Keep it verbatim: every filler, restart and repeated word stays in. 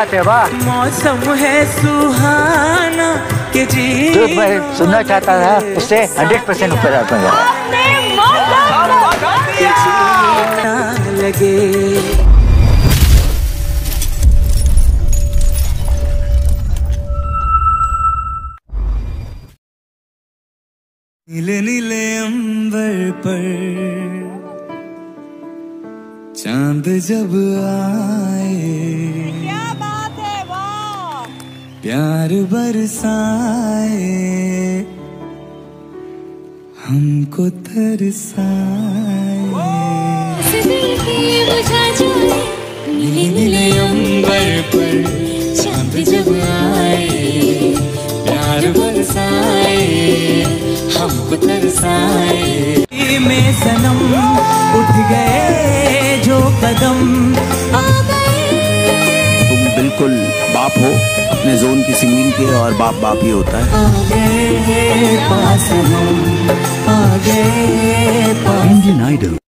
बात है, वाह। मौसम है सुहाना के जी जो मैं सुनना चाहता था उससे हंड्रेड परसेंट ऊपर आता है। लगे नीले नीले अंबर पर चांद जब आए, क्या बात है, वाह। प्यार बरसाए, हमको तरसाए। नीले नीले अंबर पर चांद जब आए, प्यार बरसाए, हमको तरसाए। में सनम उठ गए जो कदम आ गए। तुम बिल्कुल बाप हो अपने जोन की सिंगिंग के, और बाप बाप ही होता है। आ गए पास हम, आ गए पास। Indian idol